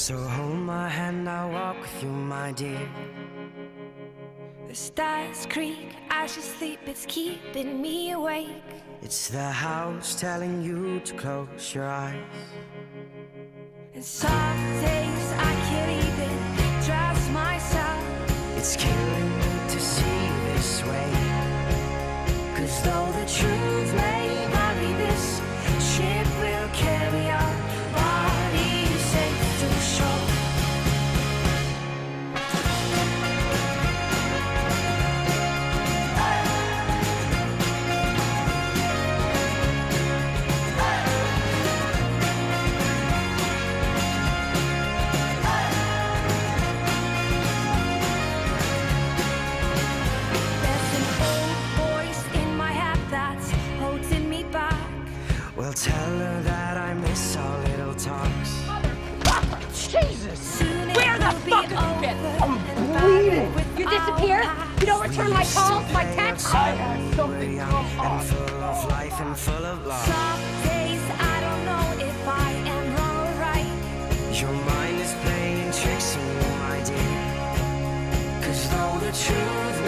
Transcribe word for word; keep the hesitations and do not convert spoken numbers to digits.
So hold my hand, I'll walk with you, my dear. The stars creak as you sleep, it's keeping me awake. It's the house telling you to close your eyes. And some days I can't even trust myself. It's killing me to see you this way. Cause though the truth may vary, this ship will carry our bodies safe to shore. Well, tell her that I miss our little talks. Jesus! Where the fuck have you been? I'm bleeding! You disappear? You don't return my calls, my texts? I had something come and full of life and full of love. Some days I don't know if I am wrong or right. Your mind is playing tricks on you, my dear. Cause though the truth